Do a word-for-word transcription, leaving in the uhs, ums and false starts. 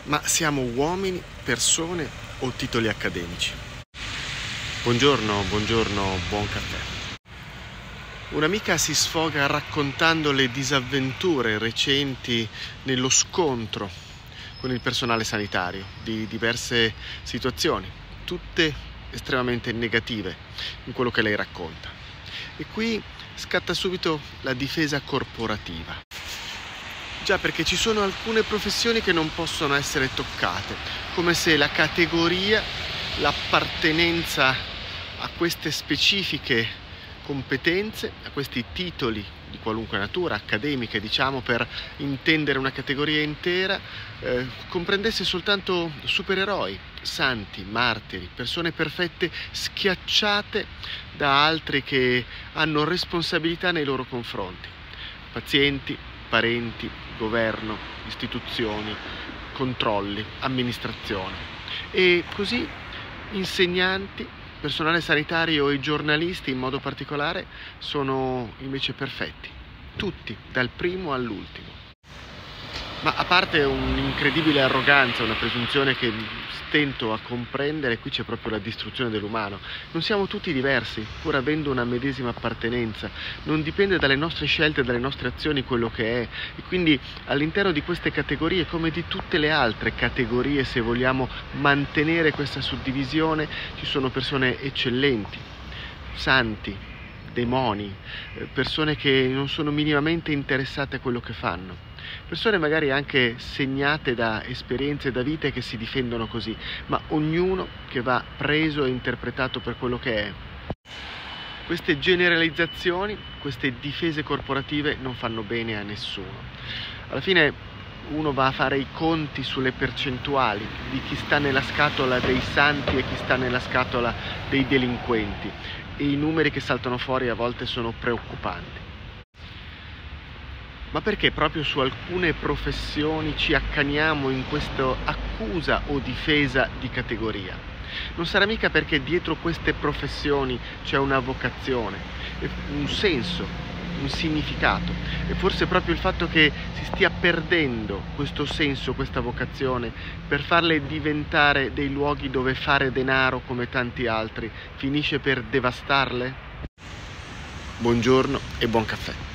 Ma siamo uomini, persone o titoli accademici? Buongiorno, buongiorno, buon caffè. Un'amica si sfoga raccontando le disavventure recenti nello scontro con il personale sanitario di diverse situazioni, tutte estremamente negative in quello che lei racconta. E qui scatta subito la difesa corporativa. Già, perché ci sono alcune professioni che non possono essere toccate, come se la categoria, l'appartenenza a queste specifiche competenze, a questi titoli di qualunque natura, accademiche diciamo, per intendere una categoria intera, eh, comprendesse soltanto supereroi, santi, martiri, persone perfette schiacciate da altri che hanno responsabilità nei loro confronti, pazienti, parenti, governo, istituzioni, controlli, amministrazione. E così insegnanti, personale sanitario e giornalisti in modo particolare sono invece perfetti, tutti, dal primo all'ultimo. Ma a parte un'incredibile arroganza, una presunzione che stento a comprendere, qui c'è proprio la distruzione dell'umano. Non siamo tutti diversi, pur avendo una medesima appartenenza. Non dipende dalle nostre scelte, dalle nostre azioni quello che è. E quindi all'interno di queste categorie, come di tutte le altre categorie, se vogliamo mantenere questa suddivisione, ci sono persone eccellenti, santi, demoni, persone che non sono minimamente interessate a quello che fanno. Persone magari anche segnate da esperienze, da vite che si difendono così, ma ognuno che va preso e interpretato per quello che è. Queste generalizzazioni, queste difese corporative non fanno bene a nessuno. Alla fine uno va a fare i conti sulle percentuali di chi sta nella scatola dei santi e chi sta nella scatola dei delinquenti, e i numeri che saltano fuori a volte sono preoccupanti. Ma perché proprio su alcune professioni ci accaniamo in questa accusa o difesa di categoria? Non sarà mica perché dietro queste professioni c'è una vocazione, un senso, un significato. E forse proprio il fatto che si stia perdendo questo senso, questa vocazione, per farle diventare dei luoghi dove fare denaro come tanti altri, finisce per devastarle? Buongiorno e buon caffè.